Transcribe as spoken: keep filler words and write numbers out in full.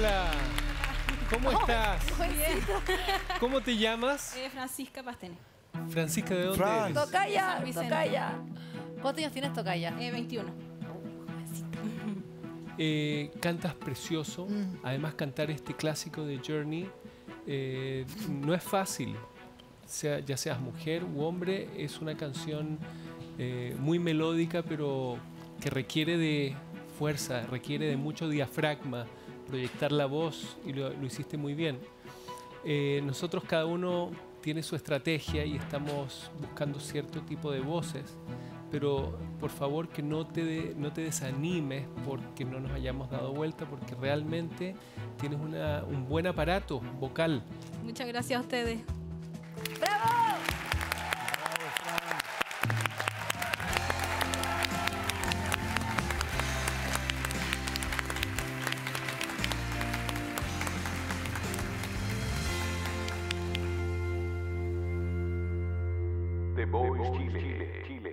Hola, ¿cómo estás? Muy bien. ¿Cómo te llamas? Eh, Francisca Pastene. Francisca, ¿de dónde Fran. eres? Tocaya, San Vicente. tocaya. ¿Cuántos años tienes, tocaya? Eh, veintiuno. Eh, cantas precioso. Mm. Además, cantar este clásico de Journey eh, no es fácil. Sea, ya seas mujer u hombre, es una canción eh, muy melódica, pero que requiere de fuerza, requiere de mucho diafragma, proyectar la voz, y lo, lo hiciste muy bien. Eh, nosotros cada uno tiene su estrategia y estamos buscando cierto tipo de voces, pero por favor que no te, de, no te desanimes porque no nos hayamos dado vuelta, porque realmente tienes una, un buen aparato vocal. Muchas gracias a ustedes. ¡Bravo! The Voice Chile. Chile.